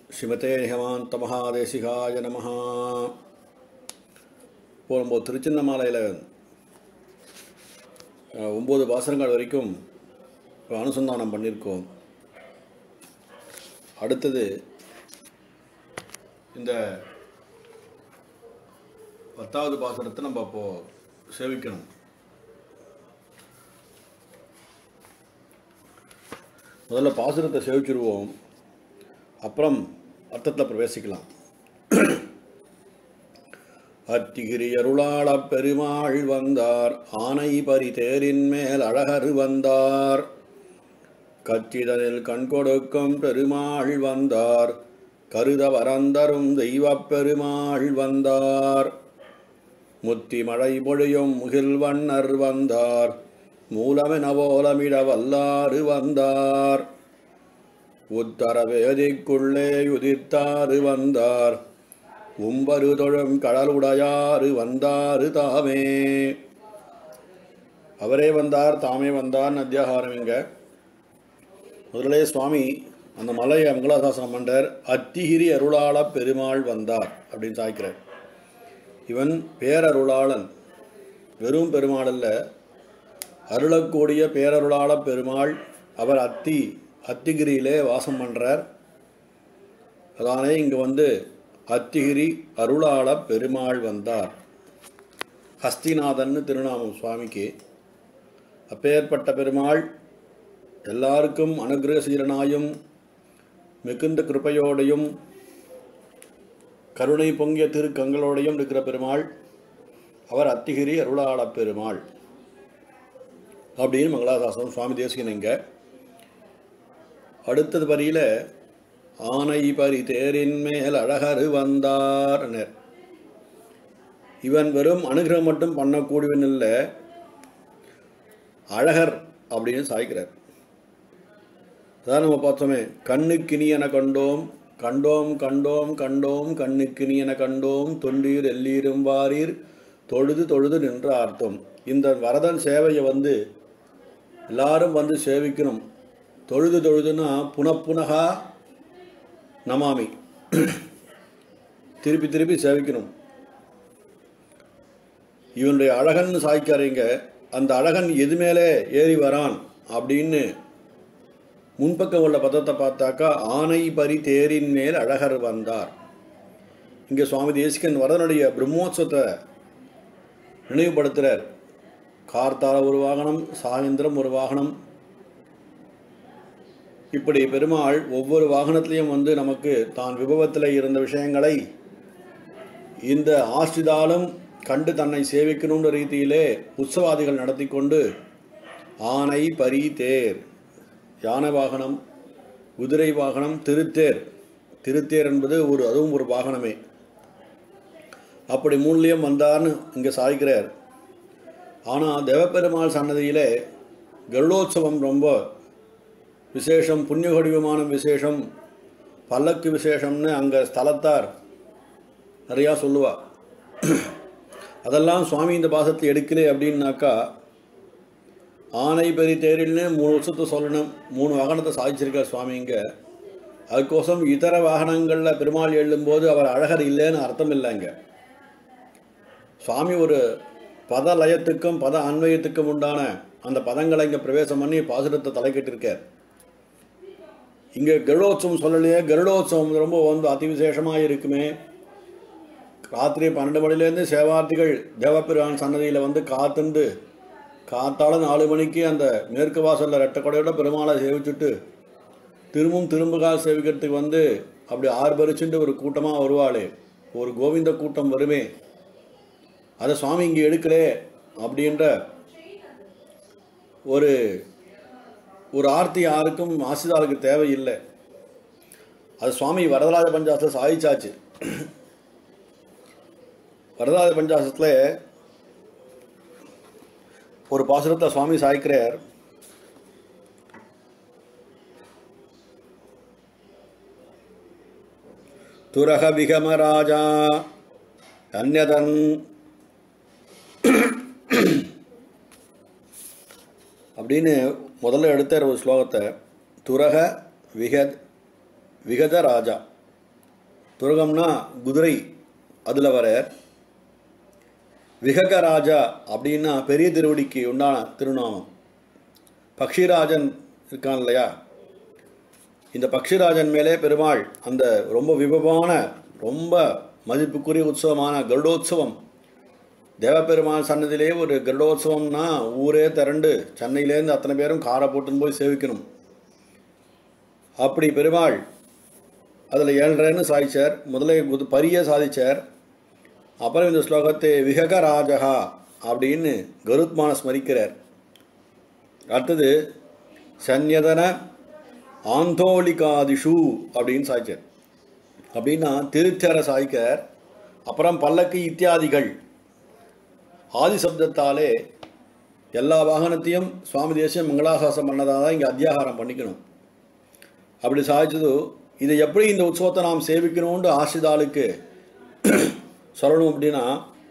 ஸ்ரீமதே நிகமாந்த மகாதேசிகாய நமஹ. இப்போ நம்ம திருச்சின்னமாலையில் 9 பாசனங்கள் வரைக்கும் அனுசந்தானம் பண்ணியிருக்கோம். அடுத்தது இந்த 10வது பாசனத்தை நம்ம இப்போது சேவிக்கணும். முதல்ல பாசுரத்தை சேவிச்சிருவோம், அப்புறம் அர்த்தத்தில் பிரவேசிக்கலாம். அத்திகிரி அருளாளப் பெருமாள் வந்தார், ஆனை பரி தேரின் மேல் அழகர் வந்தார். கச்சிதனில் கண் கொடுக்கும் பெருமாள் வந்தார், கருத வரந்தரும் தெய்வப் பெருமாள் வந்தார். முத்தி மழை பொழியும் முகில் வண்ணர் வந்தார், மூலமென ஓலமிட வல்லாறு வந்தார். உத்தர வேதிக்குள்ளே உதித்தாறு வந்தார், உம்பரு தொழும் கடலுடையாறு வந்தாறு தாமே. அவரே வந்தார், தாமே வந்தார். அத்தியாகாரம் இங்க முதலே சுவாமி அந்த மலையை மங்களாசாசனம் பண்றார். அத்திகிரி அருளாள பெருமாள் வந்தார் அப்படின்னு சாய்க்கிறார். இவன் பேரருளாளன், வெறும் பெருமாள் அல்ல, அருளக்கூடிய பேரருளாள பெருமாள். அவர் அத்திகிரியிலே வாசம் பண்ணுறார். அதானே இங்கே அத்திகிரி அருளாள பெருமாள் வந்தார். ஹஸ்திநாதன்னு திருநாமம் சுவாமிக்கு. அப்பேற்பட்ட பெருமாள் எல்லாருக்கும் அனுகிரகசீலனாயும் மிகுந்த கிருப்பையோடையும் கருணை பொங்கிய திருக்கங்களோடையும் இருக்கிற பெருமாள். அவர் அத்திகிரி அருளாள பெருமாள் அப்படின்னு மங்களாசாசனம் சுவாமி தேசிகன். இங்க அடுத்தது வரியில் ஆனை பரி தேரின் மேல் அழகரு வந்தார். இவன் வெறும் அனுகிரகம் மட்டும் பண்ணக்கூடியவன் இல்லை, அழகர் அப்படின்னு சாய்க்கிறார். அதான் நம்ம பார்த்தோமே, கண்ணுக்கினியன கண்டோம் கண்டோம் கண்டோம் கண்டோம் கண்ணுக்கினியன கண்டோம் தொண்டீர் எல்லீரும் வாரீர் தொழுது தொழுது நின்ற அர்த்தம். இந்த வரதன் சேவையை எல்லாரும் சேவிக்கணும். தொழுது தொழுதுன்னா புனப்புனகா நமாமி, திருப்பி திருப்பி சேவிக்கணும். இவனுடைய அழகன் சாய்க்காரீங்க. அந்த அழகன் எது மேலே ஏறி வரான் அப்படின்னு முன்பக்கம் உள்ள பதத்தை பார்த்தாக்கா, ஆனை பரி தேரின் மேல் அழகர் வந்தார். இங்கே சுவாமி தேசிகன் வரதனுடைய பிரம்மோத்சவத்தை நினைவுபடுத்துகிறார். கார்த்தால ஒரு வாகனம், சாயந்திரம் ஒரு வாகனம், இப்படி பெருமாள் ஒவ்வொரு வாகனத்திலையும் நமக்கு தான் விபவத்தில் இருந்த விஷயங்களை இந்த ஆஸ்ரிதாலும் கண்டு தன்னை சேவிக்கணுன்ற ரீதியிலே உற்சவாதிகள் நடத்தி கொண்டு ஆனை பரி தேர், யானை வாகனம், குதிரை வாகனம், திருத்தேர் என்பது அதுவும் ஒரு வாகனமே. அப்படி மூணுலேயும் வந்தார்னு இங்கே சாய்க்கிறார். ஆனால் தேவப்பெருமாள் சன்னதியிலே கருடோத்சவம் ரொம்ப விசேஷம், புண்ணியகொடிவமான விசேஷம், பல்லக்கு விசேஷம்னு அங்கே ஸ்தலத்தார் நிறையா சொல்லுவா. அதெல்லாம் சுவாமி இந்த பாசத்தை எடுக்கலே அப்படின்னாக்கா, ஆனை பெரி தேரில்னு 3 வருஷத்தை சொல்லணும். 3 வாகனத்தை சாதிச்சிருக்கார் சுவாமி இங்கே. அதுக்கோசம் இதர வாகனங்களில் பெருமாள் எழும்போது அவர் அழகர் இல்லைன்னு அர்த்தம் இல்லைங்க. சுவாமி ஒரு பத லயத்துக்கும் பத அன்வயத்துக்கும் உண்டான அந்த பதங்களை இங்கே பிரவேசம் பண்ணி பாசுரத்தை தலைக்கட்டிருக்கார். இங்கே கருடோத்சவம் சொல்லலையே. கருடோத்சவம் ரொம்ப அதிவிசேஷமாக இருக்குமே. ராத்திரி 12 மணிலேருந்து சேவார்த்திகள் தேவப்பெருமான் சன்னதியில் காத்துண்டு காத்தால 4 மணிக்கு அந்த மேற்கு வாசலில் ரெட்டை கொடையோட பெருமாளை சேவிச்சுட்டு திரும்புகால் சேவிக்கிறதுக்கு அப்படி ஆர்ப்பரிச்சுட்டு ஒரு கூட்டமாக வருவாளே, ஒரு கோவிந்த கூட்டம் வருமே. அதை சுவாமி இங்கே எடுக்கலே அப்படின்ற ஒரு ஆர்த்தி யாருக்கும் ஆசிதாளுக்கு தேவையில்லை. அது சுவாமி வரதராஜ பஞ்சாசத்தை சாதிச்சாச்சு. வரதராஜ பஞ்சாசத்தில் ஒரு பாசுரத்தை சுவாமி சாய்க்கிறார். துரக விகமராஜா அந்யதன் அப்படின்னு முதல்ல எடுத்தார் ஒரு ஸ்லோகத்தை. துரக விகத ராஜா துரகம்னா குதிரை, அதில் வர விஹகராஜா அப்படின்னா பெரிய திருவடிக்கு உண்டான திருநாமம். பக்ஷிராஜன் இருக்கான் இல்லையா, இந்த பக்ஷிராஜன் மேலே பெருமாள் அந்த ரொம்ப விபவமான ரொம்ப மதிப்புக்குரிய உற்சவமான கருடோத்சவம். தேவப்பெருமாள் சன்னதியிலே ஒரு கருடோத்சவம்னா ஊரே திரண்டு சென்னையிலேருந்து அத்தனை பேரும் காரை போட்டுன்னு போய் சேவிக்கணும். அப்படி பெருமாள் அதில் 7.5 சாதிச்சார். முதல்ல பரிய சாதிச்சார். அப்புறம் இந்த ஸ்லோகத்தை விஹகராஜகா அப்படின்னு கருத்மான ஸ்மரிக்கிறார். அடுத்தது சன்யதன ஆந்தோலிகாதிஷு அப்படின்னு சாய்ச்சார். அப்படின்னா திருச்சர சாய்க்கார். அப்புறம் பல்லக்கு இத்தியாதிகள் ஆதி சப்தத்தாலே எல்லா வாகனத்தையும் சுவாமி தேசியம் மங்களாசாசம் பண்ணதாக தான் இங்கே அத்தியாகாரம் பண்ணிக்கணும். அப்படி சாதிச்சது இதை எப்படி இந்த உற்சவத்தை நாம் சேவிக்கணும்னு ஆசிரிதாளுக்கு சொல்லணும் அப்படின்னா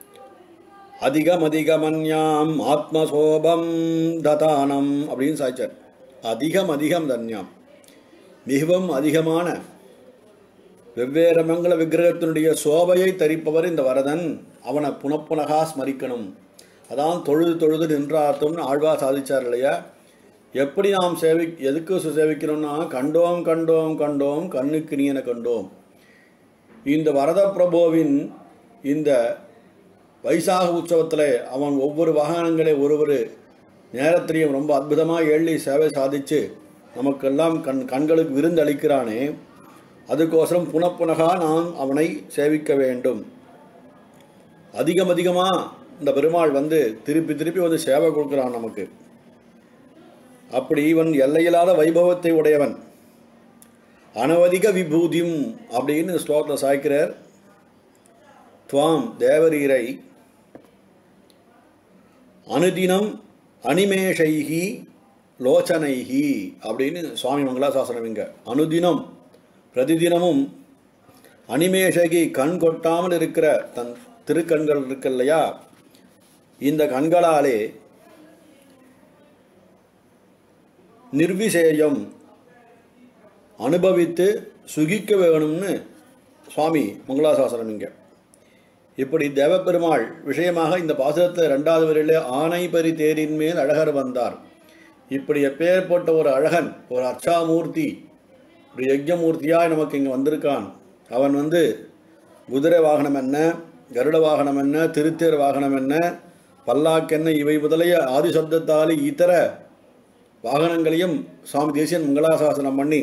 அதிகமதிகமன்யாம் ஆத்மசோபம் ததானம் அப்படின்னு சாய்ச்சார். அதிகம் தன்யாம், மிகவும் அதிகமான வெவ்வேறு மங்கள விக்கிரகத்தினுடைய சோபையை தரிப்பவர் இந்த வரதன். அவனை புனப்புனகா ஸ்மரிக்கணும். அதான் தொழுது தொழுது நின்றார்த்தம்னு ஆழ்வா சாதிச்சார் இல்லையா. எப்படி நாம் எதுக்கு சேவிக்கணும்னா கண்டோம் கண்டோம் கண்டோம் கண்ணுக்கு நீன கண்டோம். இந்த வரத பிரபுவின் இந்த வைசாக உற்சவத்தில் அவன் ஒவ்வொரு வாகனங்களை ஒரு நேரத்திலையும் ரொம்ப அற்புதமாக எள்ளி சேவை சாதித்து நமக்கெல்லாம் கண்களுக்கு விருந்து அளிக்கிறானே, அதுக்கோசரம் புனப்புனகா நாம் அவனை சேவிக்க வேண்டும். அதிகமாக இந்த பெருமாள் திருப்பி திருப்பி சேவை கொடுக்குறான் நமக்கு. அப்படி இவன் எல்லையில்லாத வைபவத்தை உடையவன். அனவதிக விபூதியும் அப்படின்னு ஸ்லோகத்தில் சாய்க்கிறார். துவாம் தேவரீரை அனுதினம் அனிமேஷைகி லோச்சனைகி அப்படின்னு சுவாமி மங்களாசாசனம். இங்க அனுதினம் பிரதிதினமும் அனிமேஷகி கண் கொட்டாமல் இருக்கிற தன் திருக்கண்கள் இருக்கு இல்லையா, இந்த கண்களாலே நிர்விசேயம் அனுபவித்து சுகிக்க வேணும்னு சுவாமி மங்களாசாசனம். இங்கே இப்படி தேவப்பெருமாள் விஷயமாக இந்த பாசுரத்தை 2வது வரியிலே ஆனை பரி தேரின் மேல் அழகர் வந்தார். இப்படி எப்பேற்பட்ட ஒரு அழகன், ஒரு அர்ச்சாமூர்த்தி, ஒரு யஜ்ஞமூர்த்தியாய் நமக்கு இங்கே வந்திருக்கான். அவன் குதிரை வாகனம் என்ன, கருட வாகனம் என்ன, திருத்தேர் வாகனம் என்ன, பல்லாக்கென்ன, இவை முதலிய ஆதி சப்தத்தாலே இதர வாகனங்களையும் சுவாமி தேசியன் மங்களாசாசனம் பண்ணி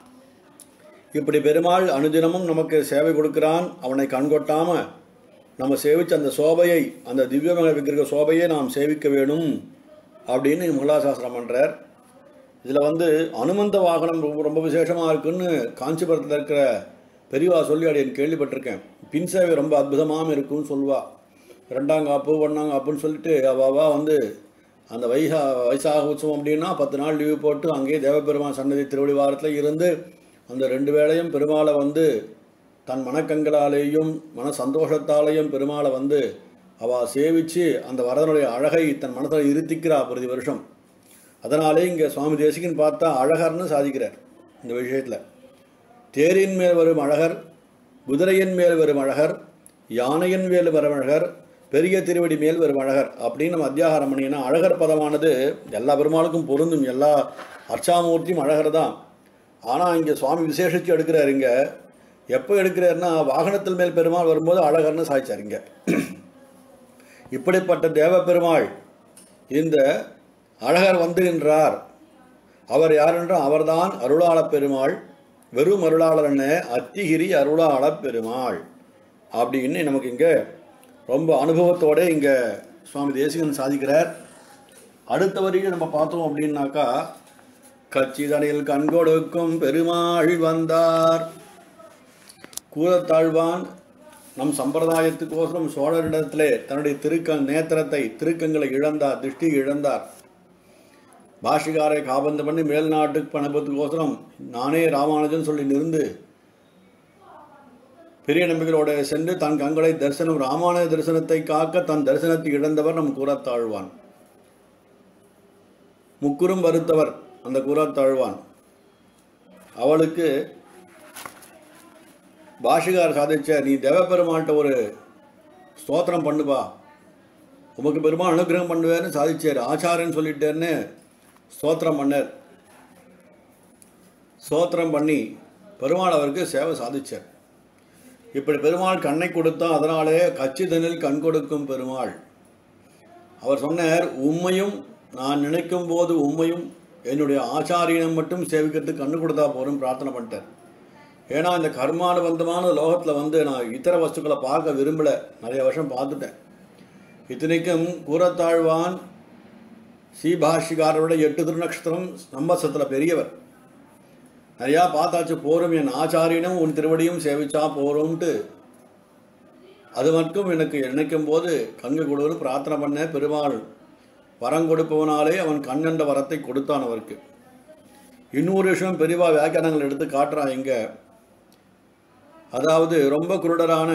இப்படி பெருமாள் அனுதினமும் நமக்கு சேவை கொடுக்கிறான். அவனை கண்கொட்டாமல் நம்ம சேவித்த அந்த சோபையை, அந்த திவ்யமக விக்கிரக சோபையை நாம் சேவிக்க வேணும் அப்படின்னு மங்களாசாசனம் பண்ணுறார். இதில் அனுமந்த வாகனம் ரொம்ப விசேஷமாக இருக்குன்னு காஞ்சிபுரத்தில் இருக்கிற பெரியவா சொல்லி அடியன் கேள்விப்பட்டிருக்கேன். பின் சேவை ரொம்ப அற்புதமாக இருக்குன்னு சொல்லுவா. 2ஆம் காப்பு 1ஆம் காப்புன்னு சொல்லிட்டு அவாவா அந்த வைசாக உற்சவம் அப்படின்னா 10 நாள் லீவு போட்டு அங்கேயே தேவபெருமான் சன்னதி திருவடி வாரத்தில் இருந்து அந்த 2 வேளையும் பெருமாளை தன் மனக்கங்களாலேயும் மன சந்தோஷத்தாலேயும் பெருமாளை அவள் சேவித்து அந்த வரதனுடைய அழகை தன் மனத்தில் இருத்திக்கிறா பிரதி வருஷம். அதனாலே இங்கே சுவாமி தேசிகன் பார்த்தா அழகர்னு சாதிக்கிறார். இந்த விஷயத்தில் தேரின் மேல் வரும் அழகர், குதிரையின் மேல் வரும் அழகர், யானையின் மேல் வரும் அழகர், பெரிய திருவடி மேல் வரும் அழகர் அப்படின்னு நம்ம அத்தியாகாரம் பண்ணிங்கன்னா அழகர் பதமானது எல்லா பெருமாளுக்கும் பொருந்தும். எல்லா அர்ச்சாமூர்த்தியும் அழகர் தான். ஆனால் இங்கே சுவாமி விசேஷித்து எடுக்கிறார். இங்கே எப்போ எடுக்கிறாருன்னா வாகனத்தில் மேல் பெருமாள் வரும்போது அழகர்னு சாய்ச்சார். இங்கே இப்படிப்பட்ட தேவ பெருமாள் இந்த அழகர் என்றார். அவர் யார் என்றால் அவர்தான் அருளாள பெருமாள். வெறும் அருளாளர் என்ன, அத்திகிரி அருளாள பெருமாள் அப்படின்னு நமக்கு இங்கே ரொம்ப அனுபவத்தோடு இங்கே சுவாமி தேசிகன் சாதிக்கிறார். அடுத்த வரியில் நம்ம பார்த்தோம் அப்படின்னாக்கா கச்சிதனில் கண்கொடுக்கும் பெருமாள் வந்தார். கூறத்தாழ்வான் நம் சம்பிரதாயத்துக்கோசரம் சோழரிடத்திலே தன்னுடைய திருக்கங்களை இழந்தார், திருஷ்டி இழந்தார். பாஷிகாரை காபந்து பண்ணி மேல் நாட்டுக்கு அனுபவத்துக்கோசரம் நானே ராமானுஜன் சொல்லி நிறுந்து பெரிய நம்பிகளோட சென்று தன் கண்களை ராமானுஜ தரிசனத்தை காக்க தன் தரிசனத்தை இழந்தவர் நம் கூறத்தாழ்வான். முக்குறும் வருத்தவர் அந்த கூறத்தாழ்வான். அவளுக்கு பாஷிகார் சாதிச்ச நீ தேவப்பெருமான்கிட்ட ஒரு ஸ்தோத்திரம் பண்ணுப்பா, உமக்கு பெருமாள் அனுகிரகம் பண்ணுவேன்னு சாதிச்சார். ஆச்சாரன்னு சொல்லிட்டேன்னு ஸ்தோத்திரம் பண்ணார். ஸ்தோத்திரம் பண்ணி பெருமாள் அவருக்கு சேவை சாதிச்சார். இப்படி பெருமாள் கண்ணை கொடுத்தா, அதனாலே கச்சிதனில் கண் கொடுக்கும் பெருமாள். அவர் சொன்னார், உண்மையும் நான் நினைக்கும் போது உண்மையும் என்னுடைய ஆச்சாரியனை மட்டும் சேவிக்கிறதுக்கு கண்ணு கொடுத்தா போரும் பிரார்த்தனை பண்ணிட்டார். ஏன்னா இந்த கர்மானுபந்தமான லோகத்தில் வந்து நான் இத்தர வஸ்துக்களை பார்க்க விரும்பலை, நிறைய வருஷம் பார்த்துட்டேன். இத்தனைக்கும் கூரத்தாழ்வான் ஸ்ரீபாஷிகாரோட 8 திருநக்ஷத்திரம் சம்பத்சத்தில் பெரியவர். நிறையா பார்த்தாச்சு, போரும் என் ஆச்சாரியனும் உன் திருவடியும் சேவிச்சா போரும்ன்ட்டு அது மட்டும் எனக்கு நினைக்கும் போது கண்ணு கொடுன்னு பிரார்த்தனை பண்ண பெருமாள் வரம் கொடுப்பவனாலே அவன் கண்ணென்ற வரத்தை கொடுத்தான் அவருக்கு. இன்னொரு விஷயம் பெரியவா வியாக்கியானங்கள் எடுத்து காட்டுறான் இங்க. அதாவது ரொம்ப குருடரான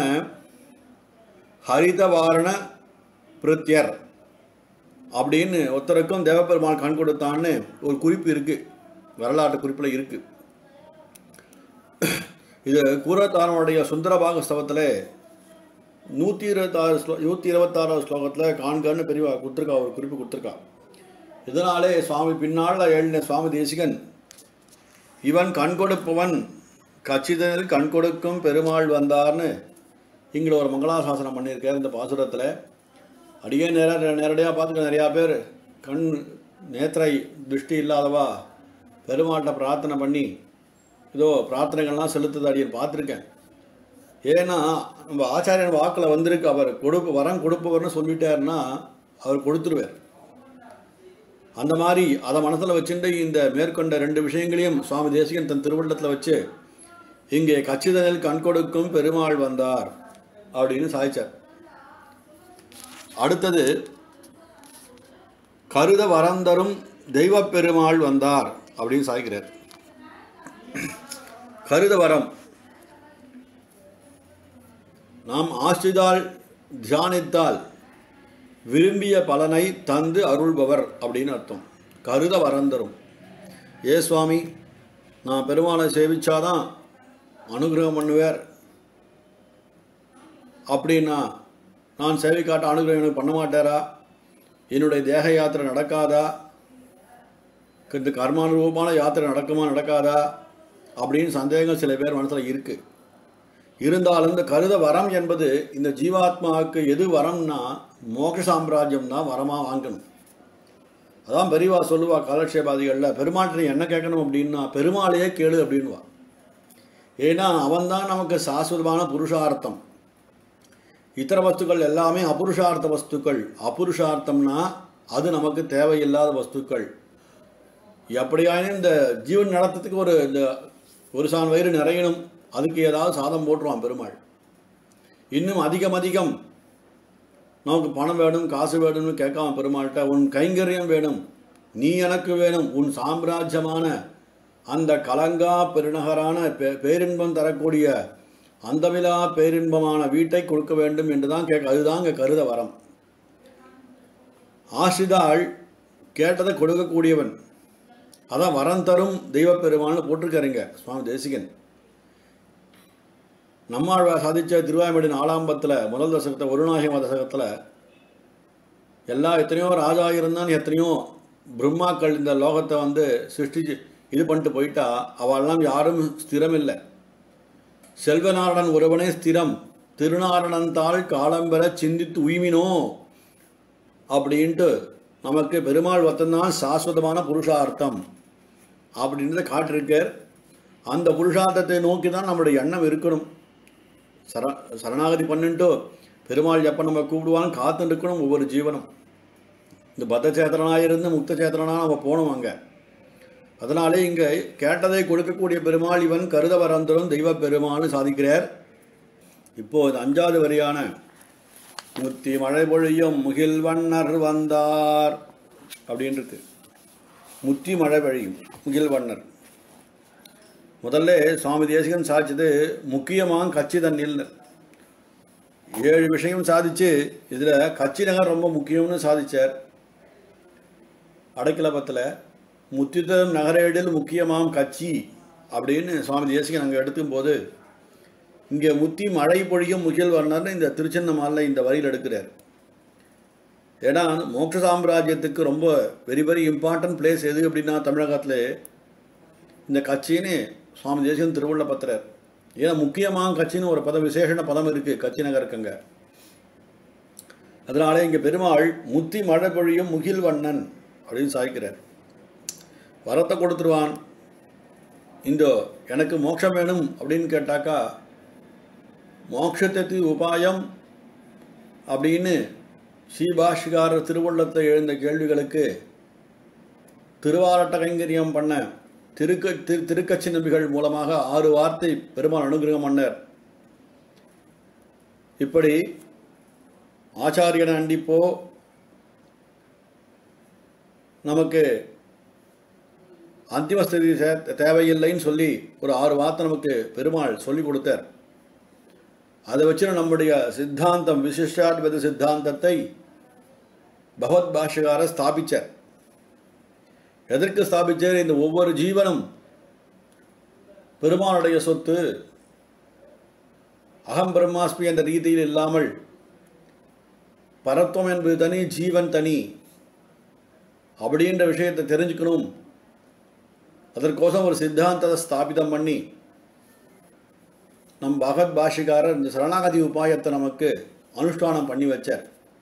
ஹரிதவாரண பிருத்தியர் அப்படின்னு ஒருத்தருக்கும் தேவப்பெருமாள் கண் கொடுத்தான்னு ஒரு குறிப்பு இருக்கு, வரலாற்று குறிப்பில் இருக்கு. இது கூரத்தாரனுடைய சுந்தரபாக ஸ்தவத்தில் 126 ஸ்லோகத்தில் காண்கன்னு பெரியவா கொடுத்துருக்கா, ஒரு குறிப்பு கொடுத்துருக்கா. இதனாலே சுவாமி பின்னால் எழுதின சுவாமி தேசிகன் இவன் கண் கொடுப்பவன் கச்சிதனில் கண் கொடுக்கும் பெருமாள் வந்தார்னு இங்கே ஒரு மங்களாசாசனம் பண்ணியிருக்கார். இந்த பாசுரத்தில் அடியே நேரடியாக பார்த்துக்க, நிறையா பேர் கண் நேத்திரை திருஷ்டி இல்லாதவா பெருமாள்கிட்ட பிரார்த்தனை பண்ணி ஏதோ பிரார்த்தனைகள்லாம் செலுத்துது அடியன்னு பார்த்துருக்கேன். ஏன்னா நம்ம ஆச்சாரியன் வாக்கில் வந்திருக்கு, அவர் வரம் கொடுப்பவர்னு சொல்லிட்டாருன்னா அவர் கொடுத்துருவார். அந்த மாதிரி அதை மனசில் வச்சுட்டு இந்த மேற்கொண்ட 2 விஷயங்களையும் சுவாமி தேசிகன் தன் திருவள்ளத்தில் வச்சு இங்கே கச்சிதனில் கண் கொடுக்கும் பெருமாள் வந்தார் அப்படின்னு சாதிச்சார். அடுத்தது கருத வரந்தரும் தெய்வ பெருமாள் வந்தார் அப்படின்னு சாதிக்கிறார். கருத வரம் நாம் ஆசிரிதால் தியானித்தால் விரும்பிய பலனை தந்து அருள்பவர் அப்படின்னு அர்த்தம். கருத வரந்தரும். ஏ சுவாமி, நான் பெருமாளை சேவிச்சாதான் அனுகிரகம் பண்ணுவார் அப்படின்னா நான் சேவிக்காட்ட அனுகிரகம் எனக்கு பண்ண மாட்டாரா? என்னுடைய தேக யாத்திரை நடக்காதா? இந்த கர்மானுரூபமான யாத்திரை நடக்குமா நடக்காதா அப்படின்னு சந்தேகம் சில பேர் மனசில் இருக்குது. இருந்தாலும் இந்த கருத வரம் என்பது இந்த ஜீவாத்மாவுக்கு எது வரம்னா மோட்ச சாம்ராஜ்யம் தான் வரமாக வாங்கணும். அதான் பெரியவா சொல்லுவா காலக்ஷேபாதிகளில், பெருமாள்கிட்ட என்ன கேட்கணும் அப்படின்னா பெருமாளையே கேளு அப்படின்வா. ஏன்னா அவன்தான் நமக்கு சாஸ்வதமான புருஷார்த்தம். இத்தர வஸ்துக்கள் எல்லாமே அபுருஷார்த்த வஸ்துக்கள். அபுருஷார்த்தம்னா அது நமக்கு தேவையில்லாத வஸ்துக்கள். எப்படியாயும் இந்த ஜீவன் நடத்துறதுக்கு ஒரு சான் வயிறு நிறையணும், அதுக்கு ஏதாவது சாதம் போட்டுருவான் பெருமாள். இன்னும் அதிகம் நமக்கு பணம் வேணும், காசு வேணும்னு கேட்காம பெருமாள்கிட்ட உன் கைங்கரியம் வேணும், நீ எனக்கு வேணும், உன் சாம்ராஜ்யமான அந்த கலங்கா பெருநகரான பேரின்பம் தரக்கூடிய அந்தமிலா பேரின்பமான வீட்டை கொடுக்க வேண்டும் என்று தான் அதுதான் இங்கே கருத வரம். ஆசிரிதாள் கேட்டதை கொடுக்கக்கூடியவன், அதான் வரம் தரும் தெய்வப்பெருமான்னு போட்டிருக்காருங்க சுவாமி தேசிகன். நம்மாழ்வார் சாதித்த திருவாய்மொழி 4ஆம் பத்தில் முதல் தசகத்தை ஒருநாயகம தசகத்தில் எத்தனையோ ராஜா இருந்தான், எத்தனையோ பிரம்மாக்கள் இந்த லோகத்தை வந்து சிருஷ்டிச்சு இது பண்ணிட்டு போயிட்டா அவெல்லாம் யாரும் ஸ்திரம் இல்லை. செல்வநாரணன் ஒருவனே ஸ்திரம், திருநாரணந்தாள் காலம்பெற சிந்தித்து உய்மினோ அப்படின்ட்டு நமக்கு பெருமாள் வத்தந்தான் சாஸ்வதமான புருஷார்த்தம் அப்படின்றத காட்டிருக்கார். அந்த புருஷார்த்தத்தை நோக்கி தான் நம்மளுடைய எண்ணம் இருக்கணும். சரணாகதி பண்ணிட்டு பெருமாள் எப்போ நம்ம கூப்பிடுவான்னு காத்துட்டு இருக்கணும் ஒவ்வொரு ஜீவனம். இந்த பத்த சேத்திரனாக இருந்து முக்த சேத்திரனாக நம்ம போனோம் அங்கே. அதனாலே இங்கே கேட்டதை கொடுக்கக்கூடிய பெருமாள் இவன் கருத வரந்தரும் தெய்வ பெருமாள்னு சாதிக்கிறார். இப்போது 5வது வரியான முத்தி மழை பொழியும் முகில் வண்ணர் வந்தார் அப்படின்றது. முத்தி மழை பொழியும் முகில் வண்ணர். முதல்ல சுவாமி தேசிகன் சாதிச்சது முக்கியமாக கச்சி தண்ணில் 7 விஷயம் சாதிச்சு இதில் கச்சி நகர் ரொம்ப முக்கியம்னு சாதிச்சார். அடைக்கலபத்தில் முத்திதம் நகரேடில் முக்கியமாம் கச்சி அப்படின்னு சுவாமி தேசிகன் அங்கே எடுத்துக்கும் போது இங்கே முத்தி மழை பொழியும் முகில் வர்ணர்னு இந்த திருச்சின்னமாலில் இந்த வரியில் எடுக்கிறார். ஏன்னா மோட்ச சாம்ராஜ்யத்துக்கு ரொம்ப வெரி வெரி இம்பார்ட்டன்ட் பிளேஸ் எது அப்படின்னா தமிழகத்தில் இந்த கட்சின்னு சுவாமி தேசிகன் திருவுள்ள பத்திரர். ஏன்னா முக்கியமாக கட்சின்னு ஒரு பதம் விசேஷண பதம் இருக்குது கட்சி நகருக்குங்க. அதனாலே இங்கே பெருமாள் முத்தி மழை பொழியும் முகில் வண்ணன் அப்படின்னு சாய்க்கிறார். வரத்தை கொடுத்துருவான். இந்த எனக்கு மோட்சம் வேணும் அப்படின்னு கேட்டாக்கா மோட்சத்துக்கு உபாயம் அப்படின்னு ஸ்ரீபாஷ்யக்காரர் திருவுள்ளத்தை எழுந்த கேள்விகளுக்கு திருவாரட்ட கைங்கரியம் பண்ண திருக்கட்சி நம்பிகள் மூலமாக 6 வார்த்தை பெருமாள் அனுகிரகம் பண்ணார். இப்படி ஆச்சாரியனை அண்டிப்போ நமக்கு அந்திமஸ்திதி தேவையில்லைன்னு சொல்லி ஒரு 6 வார்த்தை நமக்கு பெருமாள் சொல்லி கொடுத்தார். அதை வச்சு நம்முடைய சித்தாந்தம் விசிஷ்டாத்வைத சித்தாந்தத்தை பகவத் பாஷ்யக்காரர் ஸ்தாபிச்சார். எதற்கு ஸ்தாபிச்சார்? இந்த ஒவ்வொரு ஜீவனும் பெருமாளுடைய சொத்து, அகம் பிரம்மாஸ்மி என்ற ரீதியில் இல்லாமல் பரத்துவம் என்பது தனி, ஜீவன் தனி அப்படின்ற விஷயத்தை தெரிஞ்சுக்கணும். அதற்கோசம் ஒரு சித்தாந்தத்தை ஸ்தாபிதம் பண்ணி நம் பகவத் பாஷ்யக்காரர் இந்த சரணாகதி உபாயத்தை நமக்கு அனுஷ்டானம் பண்ணி வச்சார்.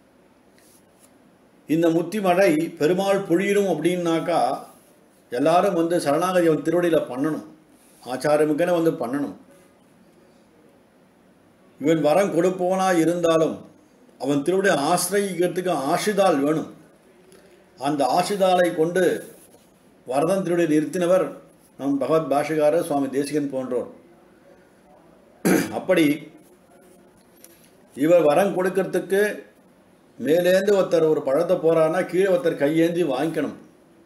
இந்த முத்தி மழை பெருமாள் பொழியணும் அப்படின்னாக்கா எல்லாரும் வந்து சரணாகதி அவன் திருவடியில் பண்ணணும், ஆச்சாரமுக்கென வந்து பண்ணணும். இவன் வரம் கொடுப்பவனா இருந்தாலும் அவன் திருவடியை ஆசிரியிக்கிறதுக்கு ஆசிதால் வேணும். அந்த ஆசிதாலை கொண்டு வரதன் திருவடியை நிறுத்தினவர் நம் பகவத் பாஷ்யக்காரர் சுவாமி தேசிகன் போன்றோர். அப்படி இவர் வரம் கொடுக்கறதுக்கு மேலேந்து ஒருத்தர் ஒரு பழத்தை போறான்னா கீழே ஒருத்தர் கையேந்தி வாங்கிக்கணும்.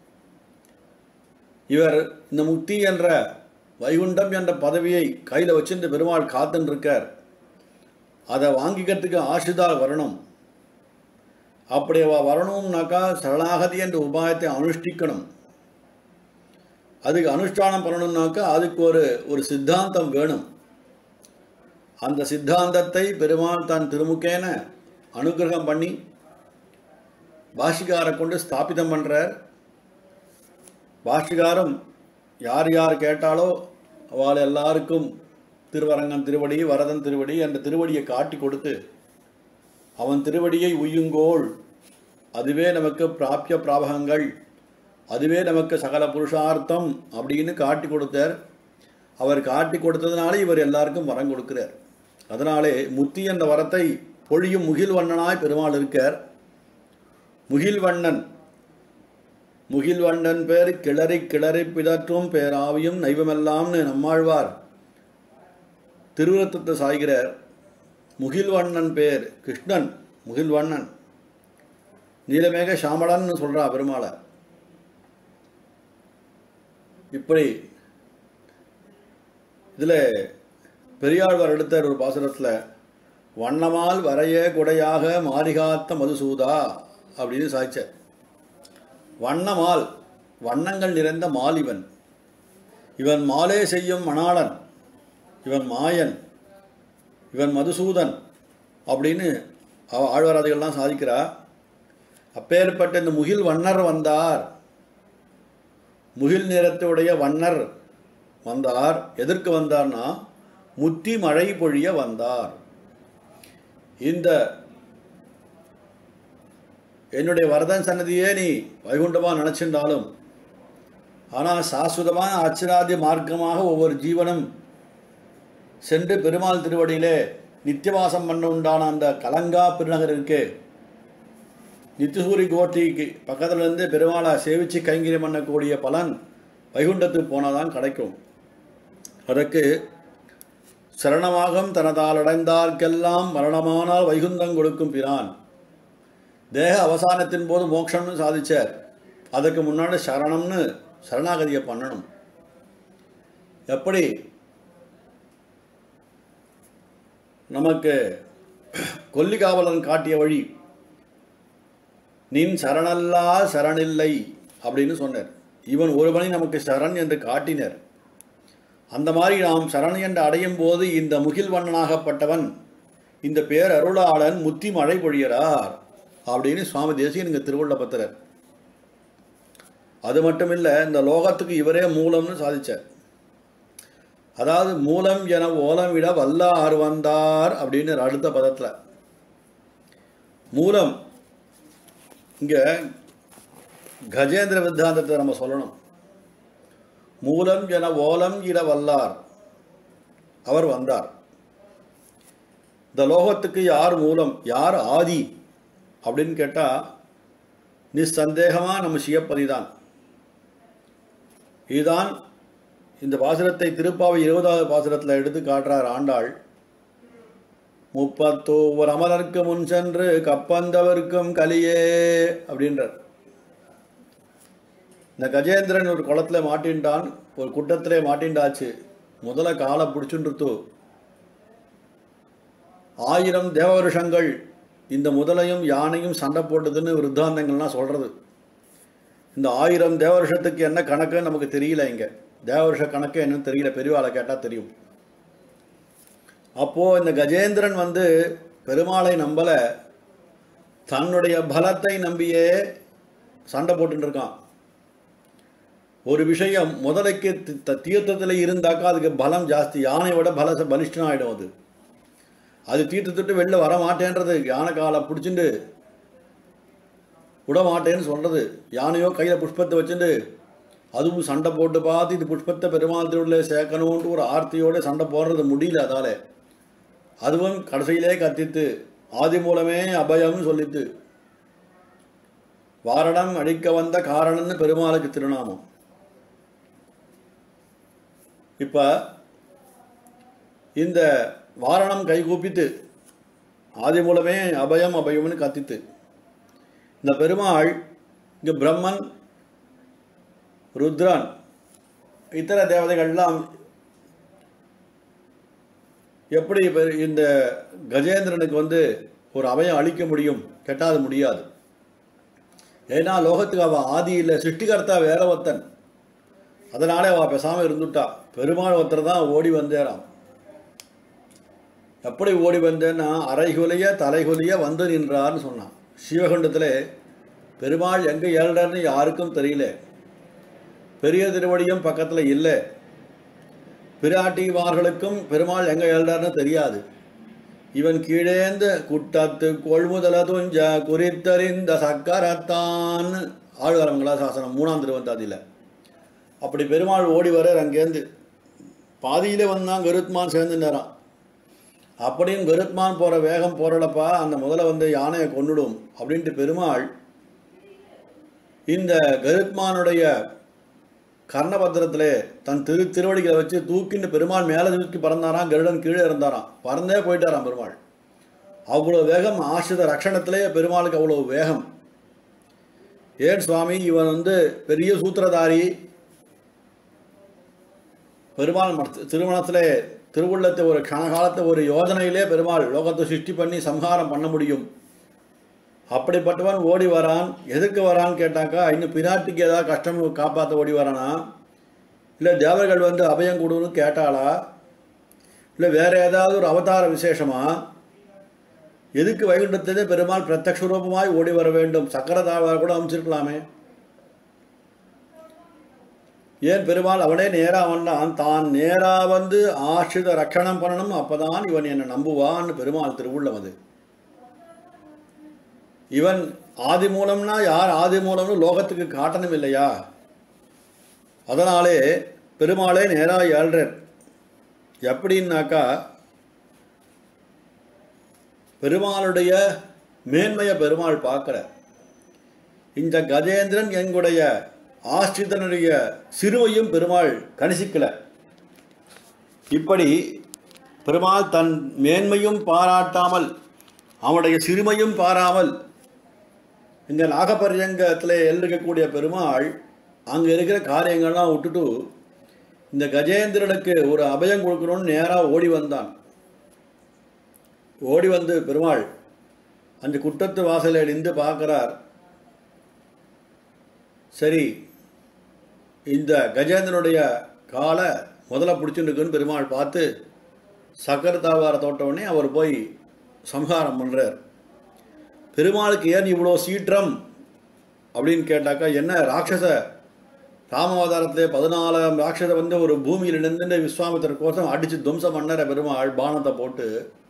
இவர் இந்த முக்தி என்ற வைகுண்டம் என்ற பதவியை கையில் வச்சுட்டு பெருமாள் காத்துன்னு இருக்கார். அதை வாங்கிக்கிறதுக்கு ஆசிதால் வரணும். அப்படி வரணும்னாக்கா சரணாகதி என்ற உபாயத்தை அனுஷ்டிக்கணும். அதுக்கு அனுஷ்டானம் பண்ணணும்னாக்கா அதுக்கு ஒரு சித்தாந்தம் வேணும். அந்த சித்தாந்தத்தை பெருமாள் தான் திருமுக்கேன அனுகிரகம் பண்ணி பாஷ்யக்காரை கொண்டு ஸ்தாபிதம் பண்ணுறார். பாஷ்யக்காரம் யார் யார் கேட்டாலோ அவள் எல்லாருக்கும் திருவரங்கன் திருவடி, வரதன் திருவடி என்ற திருவடியை காட்டி கொடுத்து அவன் திருவடியை உய்யுங்கோள், அதுவே நமக்கு பிராபிய பிராபகங்கள், அதுவே நமக்கு சகல புருஷார்த்தம் அப்படின்னு காட்டி கொடுத்தார். அவர் காட்டி கொடுத்ததுனால இவர் எல்லாருக்கும் வரம் கொடுக்கிறார். அதனாலே முத்தி என்ற வரத்தை பொழியும் முகில் வண்ணனாய் பெருமாள் இருக்கார். முகில்வண்ணன், முகில்வண்ணன் பேர் கிளறி கிளறி பிதற்றும் பேராவியும் நைவமெல்லாம்னு நம்மாழ்வார் திருவிருத்தத்தை சாய்கிறார். முகில்வண்ணன் பேர் கிருஷ்ணன், முகில்வண்ணன் நீலமேக சாமளன்னு சொல்றா பெருமாளை. இப்படி இதில் பெரியாழ்வார் எடுத்தார் ஒரு பாசுரத்தில், வண்ணமால் வரைய குடையாக மாரிகாத்த மதுசூதா அப்படின்னு சாய்ச்சார். வண்ணமால், வண்ணங்கள் நிறைந்த மால் இவன், இவன் மாலே செய்யும் மணாளன், இவன் மாயன், இவன் மதுசூதன் அப்படின்னு ஆழ்வாராதிகள்லாம் சாதிக்கிறா. அப்பேற்பட்ட இந்த முகில் வண்ணர் வந்தார், முகில் நிறத்துடைய வண்ணர் வந்தார். எதற்கு வந்தார்னா முத்தி மழை பொழிய வந்தார். இந்த என்னுடைய வரதன் சன்னதியே நீ வைகுண்டமாக நினச்சிருந்தாலும், ஆனால் சாஸ்வதமான அச்சராதி மார்க்கமாக ஒவ்வொரு ஜீவனும் சென்று பெருமாள் திருவடியிலே நித்தியவாசம் பண்ண உண்டான அந்த கலங்கா பெருநகர் இருக்கு, நித்தியசூரி கோட்டிக்கு பக்கத்தில் இருந்து பெருமாளை சேவிச்சு கைங்கரியம் பண்ணக்கூடிய பலன் வைகுண்டத்துக்கு போனாதான் கிடைக்கும். அதற்கு சரணமாகம் தனதால் அடைந்தார்க்கெல்லாம் மரணமானால் வைகுந்தம் கொடுக்கும் பிரான். தேக அவசானத்தின் போது மோட்சம்னு சாதிச்சார். அதுக்கு முன்னாடி சரணம்னு சரணாகதியை பண்ணணும். எப்படி நமக்கு கொல்லிகாவலன் காட்டிய வழி, நின் சரணல்லா சரணில்லை அப்படின்னு சொன்னார். இவன் ஒருவனை நமக்கு சரண் என்று காட்டினர். அந்த மாதிரி நாம் சரண் என்று அடையும் போது இந்த முகில்வண்ணனாகப்பட்டவன் இந்த பேரருளாளன் முத்தி மழை பொழியறார் அப்படின்னு சுவாமி தேசிகன் இங்கே திருவள்ளபத்திரர். அது மட்டும் இல்லை, இந்த லோகத்துக்கு இவரே மூலம்னு சாதிச்சார். அதாவது மூலம் என ஓலமிட வல்லார் வந்தார் அப்படின்னு அடுத்த பதத்தில் மூலம். இங்கே கஜேந்திர வித்தாந்தத்தை நம்ம சொல்லணும். மூலம் என ஓலம் இட வல்லார், அவர் வந்தார். இந்த லோகத்துக்கு யார் மூலம், யார் ஆதி அப்படின்னு கேட்டால் நிசந்தேகமாக நம்ம சிவப்பதி தான். இதுதான் இந்த பாசுரத்தை திருப்பாவை 20வது பாசுரத்தில் எடுத்து காட்டுறார் ஆண்டாள். 31 அமலர்க்கு முன் சென்று கப்பந்தவர்க்கும் கலியே அப்படின்றார். இந்த கஜேந்திரன் ஒரு குளத்தில் மாட்டின்டான், ஒரு குட்டத்திலே மாட்டின்டாச்சு. முதல்ல காலை பிடிச்சுன்றுத்து 1000 தேவவருஷங்கள் இந்த முதலையும் யானையும் சண்டை போட்டதுன்னு விருத்தாந்தங்கள்லாம் சொல்கிறது. இந்த 1000 தேவவருஷத்துக்கு என்ன கணக்குன்னு நமக்கு தெரியல. இங்கே தேவவருஷ கணக்கு என்னன்னு தெரியல, பெரியவாளை கேட்டால் தெரியும். அப்போது இந்த கஜேந்திரன் வந்து பெருமாளை நம்பலை, தன்னுடைய பலத்தை நம்பியே சண்டை போட்டுருக்கான். ஒரு விஷயம் முதலைக்கு தீர்த்தத்தில் இருந்தாக்கா அதுக்கு பலம் ஜாஸ்தி, யானையோட பலிஷ்டனாக ஆகிடும். அது தீர்த்தத்துட்டு வெளில வர மாட்டேன்றது, யானை காலை பிடிச்சிட்டு விட மாட்டேன்னு சொல்கிறது. யானையோ கையில் புஷ்பத்தை வச்சுட்டு அதுவும் சண்டை போட்டு பார்த்து இது புஷ்பத்தை பெருமாள் திருவிழில் சேர்க்கணுன்ட்டு ஒரு ஆர்த்தியோடு சண்டை போடுறது முடியல. அதால் அதுவும் கடைசியிலே கத்தித்து ஆதி மூலமே அபயம்னு சொல்லித்து வாரணம் அழிக்க வந்த காரணம்னு பெருமாளுக்கு திருநாமம். இப்போ இந்த வாரணம் கைகூப்பித்து ஆதி மூலமே அபயம் அபயம்னு கத்தித்து இந்த பெருமாள் இங்கே பிரம்மன் ருத்ரன் இத்தர தேவதைகள்லாம் எப்படி இந்த கஜேந்திரனுக்கு வந்து ஒரு அபயம் அளிக்க முடியும் கேட்டால் அது முடியாது. ஏன்னா லோகத்துக்கு அவள் ஆதி இல்லை, சிருஷ்டிகர்த்தா வேற ஒருத்தன். அதனாலே அவள் பேசாமல் இருந்துட்டா. பெருமாள் ஒருத்தர் தான் ஓடி வந்தேராம். எப்படி ஓடி வந்தேன்னா அரைகுலிய தலைகுலிய வந்து நின்றார்னு சொன்னான். சிவகண்டத்தில் பெருமாள் எங்கே ஏழ்றார்னு யாருக்கும் தெரியல. பெரிய திருவடியும் பக்கத்தில் இல்லை. பிராட்டிமார்களுக்கும் பெருமாள் எங்கே ஏழ்றார்னு தெரியாது. இவன் கீழேந்து குட்டத்து கொள்முதல துஞ்ச குறித்தறிந்த சக்கரத்தான் ஆழ்வாரங்களா சாசனம் 3ஆம் திருவந்தாதியில். அப்படி பெருமாள் ஓடி வர அங்கேருந்து பாதியில் வந்தான் கருத்மான் சேர்ந்துட்டாரான். அப்படியும் கருத்மான் போகிற வேகம் போகிறலப்பா, அந்த முதல்ல வந்து யானையை கொன்னுடும் அப்படின்ட்டு பெருமாள் இந்த கருத்மானுடைய கர்ணபத்திரத்திலே தன் திருவடிகளை வச்சு தூக்கின்னு பெருமாள் மேலே தூக்கி பறந்தாராம். கருடன் கீழே இருந்தாராம். பறந்தே போயிட்டாராம் பெருமாள். அவ்வளோ வேகம் ஆசிரித ரக்ஷணத்திலே பெருமாளுக்கு அவ்வளோ வேகம். ஏன் சுவாமி இவன் வந்து பெரிய சூத்திரதாரி, பெருமாள் திருமணத்திலே திருவுள்ளத்தை ஒரு கணகாலத்தை ஒரு யோஜனையிலே பெருமாள் லோகத்தை சிருஷ்டி பண்ணி சம்ஹாரம் பண்ண முடியும். அப்படிப்பட்டவன் ஓடி வரான். எதுக்கு வரான்னு கேட்டாக்கா இன்னும் பிராட்டிக்கு ஏதாவது கஷ்டம் காப்பாற்ற ஓடி வரானா, இல்லை தேவர்கள் வந்து அபயம் கொடுன்னு கேட்டாளா, இல்லை வேறு ஏதாவது ஒரு அவதார விசேஷமா, எதுக்கு வைகுண்டத்திலே பெருமாள் பிரத்யக்ஷ ரூபமாய் ஓடி வர வேண்டும்? சக்கரதாவார் கூட அமைச்சிருக்கலாமே. ஏன் பெருமாள் அவனே நேராக வந்தான்? தான் நேராக வந்து ஆசிரித ரட்சணம் பண்ணணும், அப்போதான் இவன் என்னை நம்புவான்னு பெருமாள் திருவுள்ளம். அது இவன் ஆதி மூலம்னா யார் ஆதி மூலம்னு லோகத்துக்கு காட்டணும் இல்லையா? அதனாலே பெருமாளே நேராக ஏழ்றார். எப்படின்னாக்கா பெருமாளுடைய மேன்மையை பெருமாள் பார்க்கற. இந்த கஜேந்திரன் எங்களுடைய ஆஸ்ரிதனுடைய சிறுவையும் பெருமாள் கணிசிக்கல. இப்படி பெருமாள் தன் மேன்மையும் பாராட்டாமல் அவனுடைய சிறுமையும் பாராமல் இங்கே நாகப்பரியங்கத்தில் எழுதிக்கக்கூடிய பெருமாள் அங்கே இருக்கிற காரியங்கள்லாம் விட்டுட்டு இந்த கஜேந்திரனுக்கு ஒரு அபயம் கொடுக்கணும்னு நேராக ஓடி வந்தான். ஓடி வந்து பெருமாள் அந்த குட்டத்து வாசலில் நின்று பார்க்குறார். சரி, இந்த கஜேந்திரனுடைய காலை முதல்ல பிடிச்சுட்டுருக்குன்னு பெருமாள் பார்த்து சக்கரத்தாழ்வார தோட்டவுடனே அவர் போய் சம்ஹாரம் பண்ணுறார். பெருமாளுக்கு ஏன் இவ்வளோ சீற்றம் அப்படின்னு கேட்டாக்கா, என்ன ராட்சச ராமாவதாரத்திலே 14 ராட்சச வந்து ஒரு பூமியில் நின்று விஸ்வாமித்திரர் கோசம் அடித்து துவம்சம் பண்ணற பெருமாள் பானத்தை போட்டு,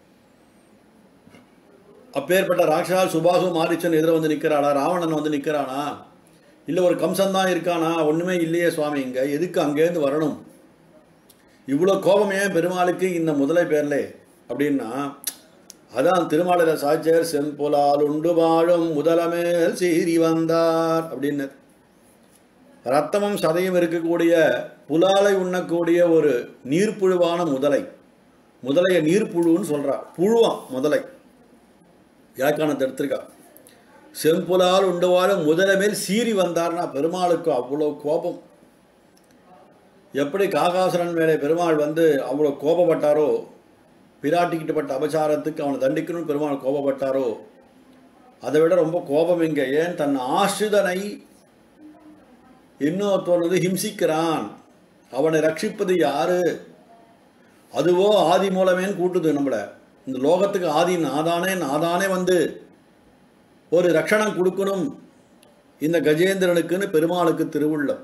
அப்பேற்பட்ட ராட்சசால் சுபாகு மாரிச்சன் எதிர வந்து நிற்கிறாளா, ராவணன் வந்து நிற்கிறானா, இல்லை ஒரு கம்சன் தான் இருக்கானா, ஒன்றுமே இல்லையே சுவாமி, இங்கே எதுக்கு அங்கேருந்து வரணும், இவ்வளோ கோபம் ஏன் பெருமாளுக்கு இந்த முதலை பேர்லே அப்படின்னா, அதான் திருமாலில் சாட்சியர் செம்புலால் உண்டு வாழும் முதலமேல் சீறி வந்தார் அப்படின்னு. ரத்தமும் சதையும் இருக்கக்கூடிய புலாலை உண்ணக்கூடிய ஒரு நீர்ப்புழுவான முதலைய நீர்ப்புழுன்னு சொல்றா. புழுவான் முதலை, இலக்கானத்தை எடுத்திருக்கா. செம்புலால் உண்டு வாழும் முதலமேல் சீறி வந்தார்னா பெருமாளுக்கு அவ்வளோ கோபம். எப்படி காகாசுரன் மேலே பெருமாள் வந்து அவ்வளோ கோபப்பட்டாரோ, பிராட்டிக்கிட்டப்பட்ட அபச்சாரத்துக்கு அவனை தண்டிக்கணும்னு பெருமாள் கோபப்பட்டாரோ, அதை விட ரொம்ப கோபம் இங்கே. ஏன் தன் ஆசிரிதனை இன்னொருத்தவன் வந்து ஹிம்சிக்கிறான், அவனை ரட்சிப்பது யாரு, அதுவோ ஆதி மூலமேன்னு கூட்டுது நம்மளை. இந்த லோகத்துக்கு ஆதி நாதானே வந்து ஒரு ரட்சணம் கொடுக்கணும் இந்த கஜேந்திரனுக்குன்னு பெருமாளுக்கு திருவுள்ளம்.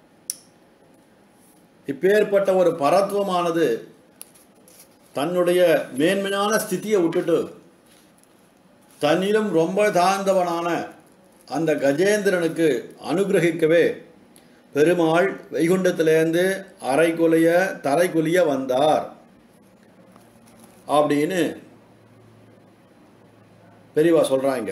இப்பேற்பட்ட ஒரு பரத்துவமானது தன்னுடைய மேன்மையான ஸ்திதியை விட்டுட்டு தன்னிலும் ரொம்ப தாழ்ந்தவனான அந்த கஜேந்திரனுக்கு அனுகிரகிக்கவே பெருமாள் வைகுண்டத்திலேருந்து தரைக்குலிய வந்தார் அப்படின்னு பெரியவா சொல்றாங்க.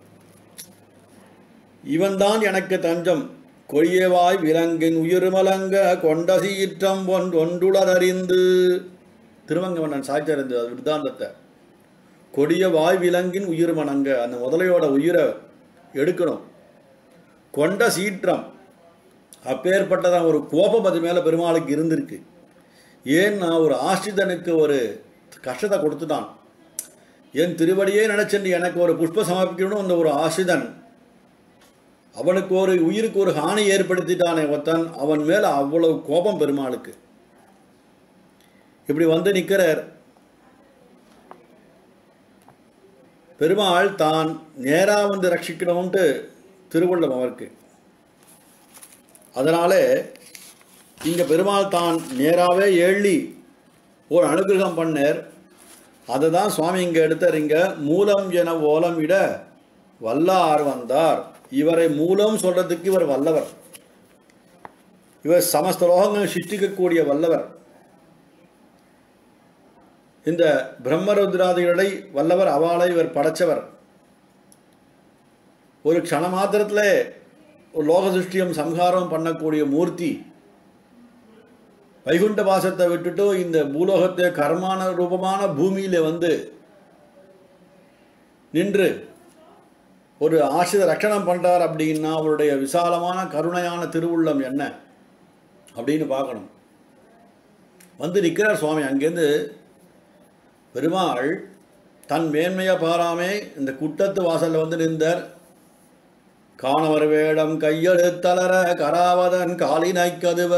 இவன்தான் எனக்கு தஞ்சம் கொடியவாய் விலங்கின் உயிர்மலங்க கொண்ட சீற்றம் ஒன்றுளதறிந்து. திருவங்கவண்ணன் சாய்ச்சறிந்து விருத்தாந்தத்தை, கொடிய வாய் விலங்கின் உயிர் மணங்க, அந்த முதலையோட உயிரை எடுக்கணும். கொண்ட சீற்றம், அப்பேற்பட்டதான் ஒரு கோபம் அது மேலே பெருமாளுக்கு இருந்திருக்கு. ஏன்னா ஒரு ஆசிரிதனுக்கு ஒரு கஷ்டத்தை கொடுத்துட்டான். என் திருவடியே நினைச்சென்று எனக்கு ஒரு புஷ்ப சமர்ப்பிக்கணும் அந்த ஒரு ஆசிரிதன், அவனுக்கு ஒரு உயிருக்கு ஒரு ஹானி ஏற்படுத்திட்டானே ஒருத்தன், அவன் மேலே அவ்வளவு கோபம் பெருமாளுக்கு. இப்படி வந்து நிற்கிறார் பெருமாள். தான் நேராக வந்து ரட்சிக்கணும்ட்டு திருவுள்ளம் அவருக்கு. அதனாலே இங்கே பெருமாள் தான் நேராகவே ஏழி ஒரு அனுகிரகம் பண்ணார். அதை தான் சுவாமி இங்கே எடுத்தார். இங்கே மூலம் என ஓலம் இட வல்லார் வந்தார். இவரை மூலம் சொல்றதுக்கு இவர் வல்லவர், இவர் சமஸ்த லோகங்கள் சிருஷ்டிக்கக்கூடிய வல்லவர். இந்த பிரம்மருத்ராதிகளை வல்லவர், அவளை இவர் படைச்சவர். ஒரு க்ஷண மாத்திரத்திலே ஒரு லோக சிருஷ்டியம் சம்ஹாரம் பண்ணக்கூடிய மூர்த்தி. வைகுண்ட வாசத்தை விட்டுட்டு இந்த பூலோகத்தை கர்மான ரூபமான பூமியில வந்து நின்று ஒரு ஆசிரித ரட்சணம் பண்றார் அப்படின்னா அவருடைய விசாலமான கருணையான திருவுள்ளம் என்ன அப்படின்னு பார்க்கணும். வந்து நிற்கிறார் சுவாமி. அங்கேருந்து பெருமாள் தன் மேன்மையை பாராமே இந்த குட்டத்து வாசலில் வந்து நின்றார். காணவர் வேடம் கையெழுத்தலர கராவதன் காலினை கதுவ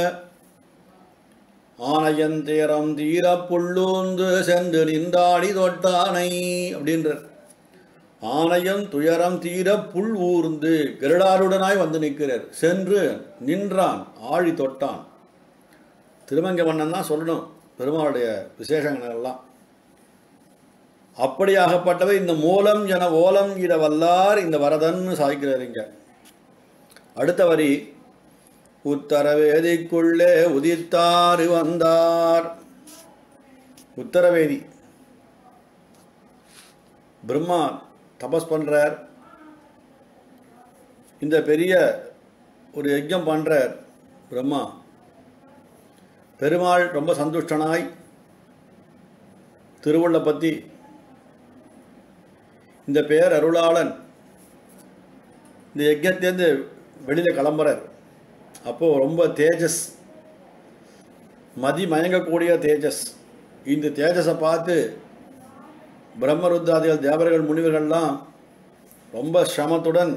ஆனையந்தேரம் தீர புள்ளூந்து சென்று நின்றாடி தொட்டானை அப்படின்றார். ஆனையம் துயரம் தீர புல் ஊர்ந்து கருடாருடனாய் வந்து நிற்கிறார். சென்று நின்றான், ஆழி தொட்டான். திருமங்க மன்னன் தான் சொல்லணும் பெருமாளுடைய விசேஷங்கள் எல்லாம். அப்படியாகப்பட்டவை இந்த மூலம் என ஓலம் இட வல்லார் இந்த வரதன்னு சாய்க்கிறார். இங்க அடுத்த வரி, உத்தரவேதிக்குள்ளே உதித்தாறு வந்தார். உத்தரவேதி பிரம்மா தபஸ் பண்றார். இந்த பெரிய ஒரு யஜ்ஞம் பண்றார் பிரம்மா. பெருமாள் ரொம்ப சந்துஷ்டனாய் திருவுள்ள பற்றி இந்த பேர் அருளாளன் இந்த யஜ்ஞத்திலேருந்து வெளியில் கிளம்புறார். அப்போது ரொம்ப தேஜஸ், மதி மயங்கக்கூடிய தேஜஸ். இந்த தேஜஸை பார்த்து பிரம்மருத்தாதிகள் தேவர்கள் முனிவர்கள்லாம் ரொம்ப சிரமத்துடன்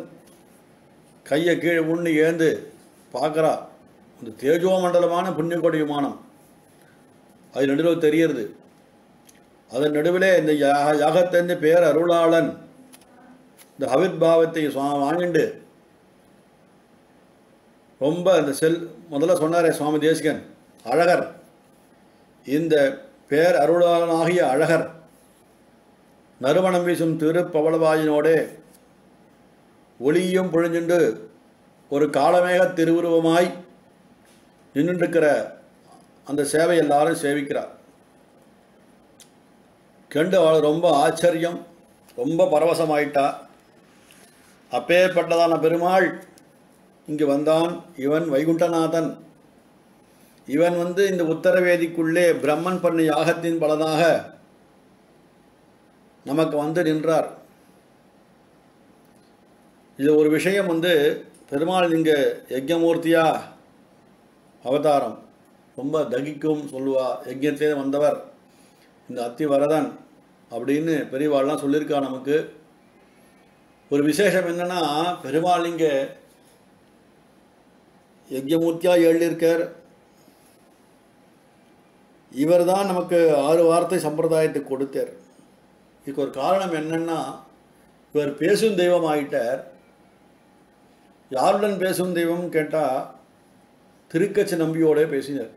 கையை கீழே உண்ணி ஏந்து பார்க்குறா. இந்த தேஜோமண்டலமான புண்ணியகோடி விமானம் அது நடுவில் தெரியறது. அதன் நடுவில் இந்த யாகத்தின் பேர் அருளாளன் இந்த ஆவிர்பாவத்தை வாங்கிண்டு ரொம்ப இந்த முதல்ல சொன்னாரே சுவாமி தேசிகன் அழகர், இந்த பேர் அருளாளனாகிய அழகர் நறுமணம் வீசும் திருப்பவளவாயினோடே ஒளியும் பொழிஞ்சுண்டு ஒரு காலமேக திருவுருவமாய் நின்றுருக்கிற அந்த சேவை எல்லாரும் சேவிக்கிறார். கண்டு அவள் ரொம்ப ஆச்சரியம், ரொம்ப பரவசமாயிட்டா. அப்பேற்பட்டதான பெருமாள் இங்கு வந்தான். இவன் வைகுண்டநாதன். இவன் இந்த உத்தரவேதிக்குள்ளே பிரம்மன் பண்ண யாகத்தின் பலனாக நமக்கு நின்றார். இது ஒரு விஷயம் பெருமாள் இங்கே யஜ்ஞமூர்த்தியா அவதாரம் ரொம்ப தகிக்கும் சொல்லுவா. யஜ்ஞத்திலே வந்தவர் இந்த அத்திவரதன் அப்படின்னு பெரியவாள்லாம் சொல்லியிருக்கா. நமக்கு ஒரு விசேஷம் என்னன்னா, பெருமாள் இங்கே யஜ்ஞமூர்த்தியா எழுதியிருக்கார். இவர் தான் நமக்கு 6 வார்த்தை சம்பிரதாயத்தை கொடுத்தார். இதுக்கு ஒரு காரணம் என்னன்னா, இவர் பேசும் தெய்வம் ஆகிட்டார். யாருடன் பேசும் தெய்வம் கேட்டால் திருக்கச்சி நம்பியோட பேசினார்.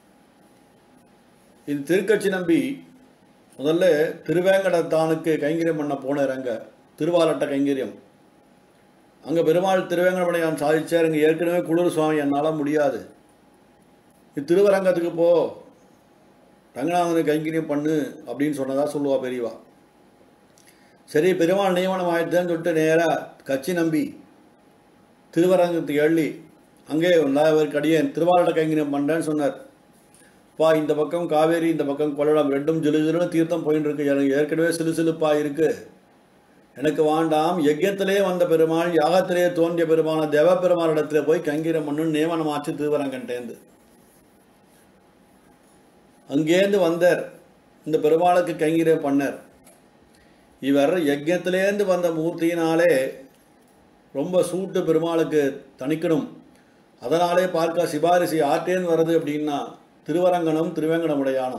இது திருக்கச்சி நம்பி முதல்ல திருவேங்கடத்தானுக்கு கைங்கரியம் பண்ண போனார். அங்கே திருவாலட்ட கைங்கரியம். அங்கே பெருமாள் திருவேங்கடமடையான் சாதிச்சார். இங்கே ஏற்கனவே குளிர் சுவாமி, என்னால் முடியாது, இது திருவரங்கத்துக்கு போ, ரங்கநாதனுக்கு கைங்கரியம் பண்ணு அப்படின்னு சொன்னதாக சொல்லுவா பெரியவா. சரி, பெருமாள் நியமனம் ஆயிடுதுன்னு சொல்லிட்டு நேராக கச்சி நம்பி திருவரங்கத்துக்கு எழுதி அங்கே ஒரு கடியன் திருவாலட்ட கைங்கரியம் பண்ணுறேன்னு சொன்னார். பா, இந்த பக்கம் காவேரி, இந்த பக்கம் கொள்ளடம், ரெண்டும் ஜிலுஜிலுன்னு தீர்த்தம் போயின்னு இருக்கு. எனக்கு ஏற்கனவே சிலுசிலுப்பாக இருக்குது, எனக்கு வேண்டாம். யஜ்யத்திலே வந்த பெருமாள், யாகத்திலே தோன்றிய பெருமான தேவ பெருமாளிடத்துல போய் கைங்கரியம் பண்ணுன்னு நியமனமாச்சு திருவரங்கன்ட்டேந்து. அங்கேருந்து வந்தார், இந்த பெருமாளுக்கு கைங்கரியம் பண்ணார். இவர் யஜ்யத்திலேருந்து வந்த மூர்த்தியினாலே ரொம்ப சூட்டு பெருமாளுக்கு தணிக்கணும். அதனாலே பார்க்க சிபாரிசு ஆற்றேன்னு வருது அப்படின்னா திருவரங்கனும் திருவேங்கடமுடையானும்.